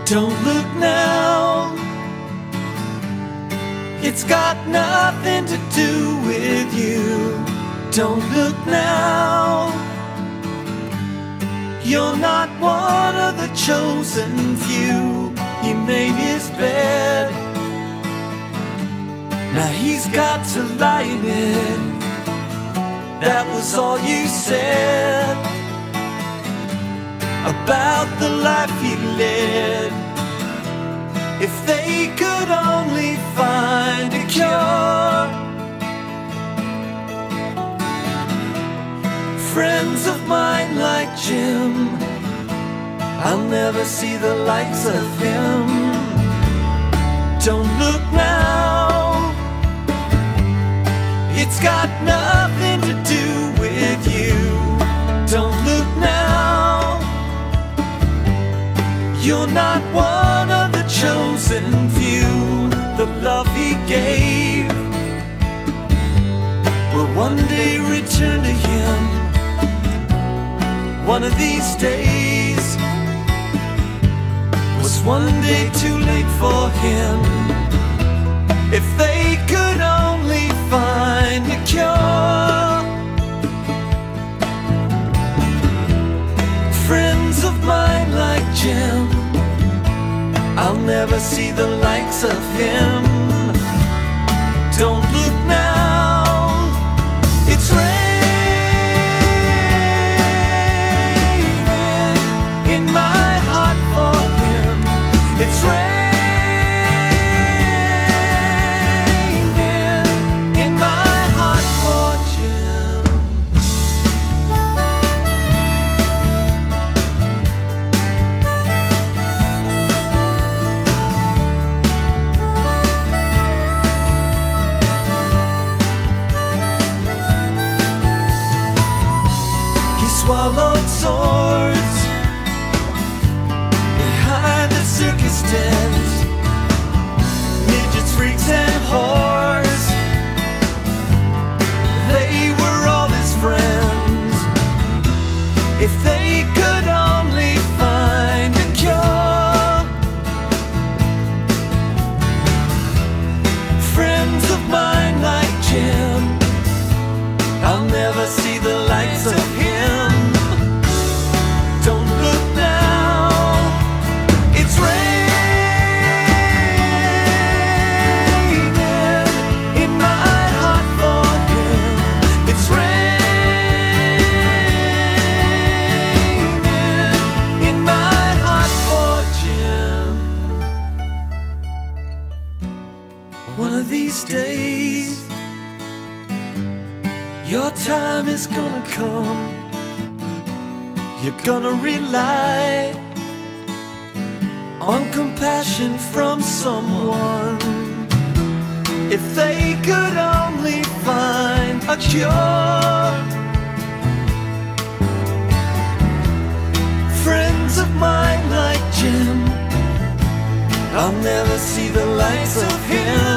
Don't look now, it's got nothing to do with you. Don't look now, you're not one of the chosen few. He made his bed, now he's got to lie in it. That was all you said about the life he led. If they could only find a cure. Friends of mine like Jim, I'll never see the likes of him. Don't look now, it's got nothing to do with you. Don't look now, you're not one of the chosen few. The love he gave will one day return to him. One of these days was one day too late for him. If they could only find a cure. Friends of mine like Jim, I'll never see the likes of him. Don't look now, it's raining in my heart for him. It's raining in my heart for Jim. Swallowed swords behind the circus tent, midgets, freaks and whores, they were all his friends. If they could only find a cure. Friends of mine like Jim, I'll never see the likes of him. Don't look now, it's raining in my heart for him. It's raining in my heart for Jim. One of these days, your time is gonna come. You're gonna rely on compassion from someone. If they could only find a cure. Friends of mine like Jim, I'll never see the likes of him.